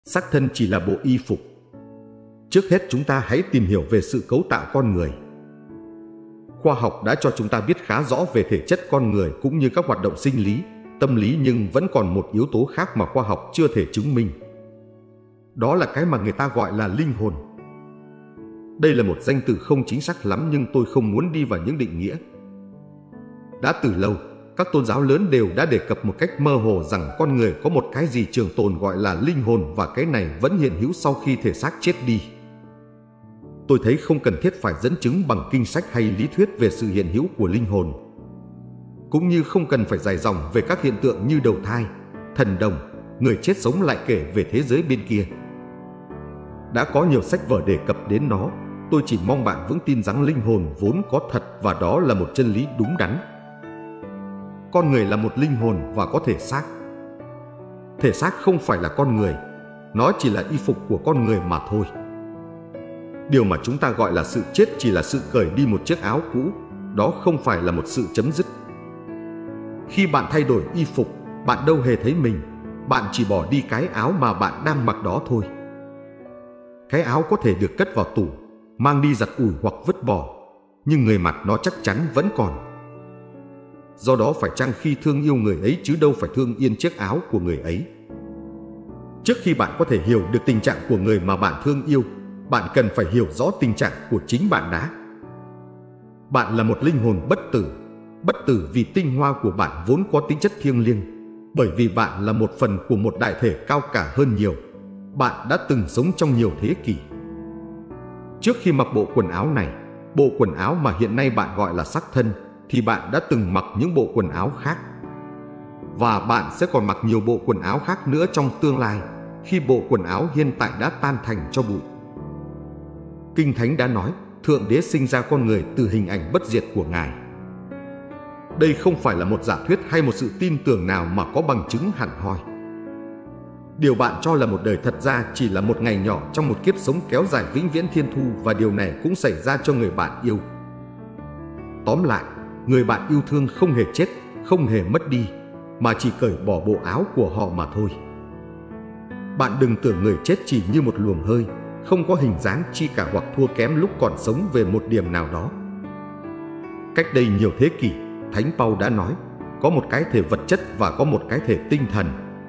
Xác thân chỉ là bộ y phục. Trước hết chúng ta hãy tìm hiểu về sự cấu tạo con người. Khoa học đã cho chúng ta biết khá rõ về thể chất con người cũng như các hoạt động sinh lý, tâm lý, nhưng vẫn còn một yếu tố khác mà khoa học chưa thể chứng minh. Đó là cái mà người ta gọi là linh hồn. Đây là một danh từ không chính xác lắm, nhưng tôi không muốn đi vào những định nghĩa. Đã từ lâu, các tôn giáo lớn đều đã đề cập một cách mơ hồ rằng con người có một cái gì trường tồn gọi là linh hồn, và cái này vẫn hiện hữu sau khi thể xác chết đi. Tôi thấy không cần thiết phải dẫn chứng bằng kinh sách hay lý thuyết về sự hiện hữu của linh hồn, cũng như không cần phải dài dòng về các hiện tượng như đầu thai, thần đồng, người chết sống lại kể về thế giới bên kia. Đã có nhiều sách vở đề cập đến nó. Tôi chỉ mong bạn vững tin rằng linh hồn vốn có thật, và đó là một chân lý đúng đắn. Con người là một linh hồn và có thể xác. Thể xác không phải là con người, nó chỉ là y phục của con người mà thôi. Điều mà chúng ta gọi là sự chết chỉ là sự cởi đi một chiếc áo cũ, đó không phải là một sự chấm dứt. Khi bạn thay đổi y phục, bạn đâu hề thấy mình, bạn chỉ bỏ đi cái áo mà bạn đang mặc đó thôi. Cái áo có thể được cất vào tủ, mang đi giặt ủi hoặc vứt bỏ, nhưng người mặc nó chắc chắn vẫn còn. Do đó phải chăng khi thương yêu người ấy chứ đâu phải thương yên chiếc áo của người ấy. Trước khi bạn có thể hiểu được tình trạng của người mà bạn thương yêu, bạn cần phải hiểu rõ tình trạng của chính bạn đã. Bạn là một linh hồn bất tử vì tinh hoa của bạn vốn có tính chất thiêng liêng, bởi vì bạn là một phần của một đại thể cao cả hơn nhiều. Bạn đã từng sống trong nhiều thế kỷ. Trước khi mặc bộ quần áo này, bộ quần áo mà hiện nay bạn gọi là xác thân, thì bạn đã từng mặc những bộ quần áo khác. Và bạn sẽ còn mặc nhiều bộ quần áo khác nữa trong tương lai, khi bộ quần áo hiện tại đã tan thành cho bụi. Kinh Thánh đã nói, Thượng Đế sinh ra con người từ hình ảnh bất diệt của Ngài. Đây không phải là một giả thuyết hay một sự tin tưởng nào mà có bằng chứng hẳn hoi. Điều bạn cho là một đời thật ra chỉ là một ngày nhỏ trong một kiếp sống kéo dài vĩnh viễn thiên thu, và điều này cũng xảy ra cho người bạn yêu. Tóm lại, người bạn yêu thương không hề chết, không hề mất đi, mà chỉ cởi bỏ bộ áo của họ mà thôi. Bạn đừng tưởng người chết chỉ như một luồng hơi, không có hình dáng chi cả hoặc thua kém lúc còn sống về một điểm nào đó. Cách đây nhiều thế kỷ, Thánh Phaolô đã nói, có một cái thể vật chất và có một cái thể tinh thần.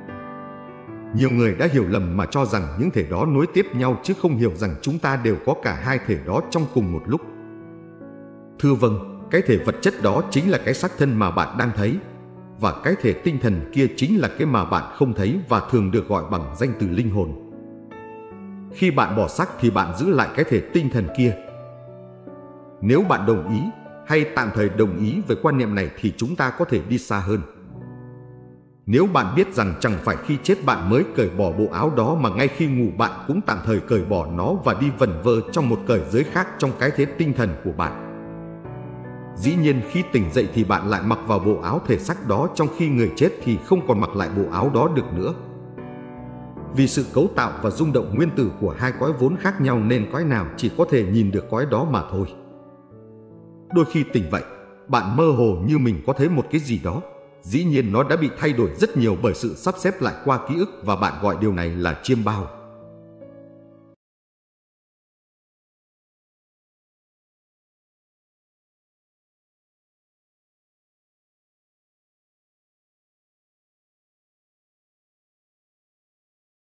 Nhiều người đã hiểu lầm mà cho rằng những thể đó nối tiếp nhau, chứ không hiểu rằng chúng ta đều có cả hai thể đó trong cùng một lúc. Thưa vâng, cái thể vật chất đó chính là cái xác thân mà bạn đang thấy, và cái thể tinh thần kia chính là cái mà bạn không thấy và thường được gọi bằng danh từ linh hồn. Khi bạn bỏ xác thì bạn giữ lại cái thể tinh thần kia. Nếu bạn đồng ý hay tạm thời đồng ý về quan niệm này thì chúng ta có thể đi xa hơn. Nếu bạn biết rằng chẳng phải khi chết bạn mới cởi bỏ bộ áo đó, mà ngay khi ngủ bạn cũng tạm thời cởi bỏ nó và đi vẩn vơ trong một cởi giới khác trong cái thế tinh thần của bạn. Dĩ nhiên khi tỉnh dậy thì bạn lại mặc vào bộ áo thể xác đó, trong khi người chết thì không còn mặc lại bộ áo đó được nữa. Vì sự cấu tạo và rung động nguyên tử của hai cõi vốn khác nhau nên cõi nào chỉ có thể nhìn được cõi đó mà thôi. Đôi khi tỉnh vậy, bạn mơ hồ như mình có thấy một cái gì đó. Dĩ nhiên nó đã bị thay đổi rất nhiều bởi sự sắp xếp lại qua ký ức, và bạn gọi điều này là chiêm bao.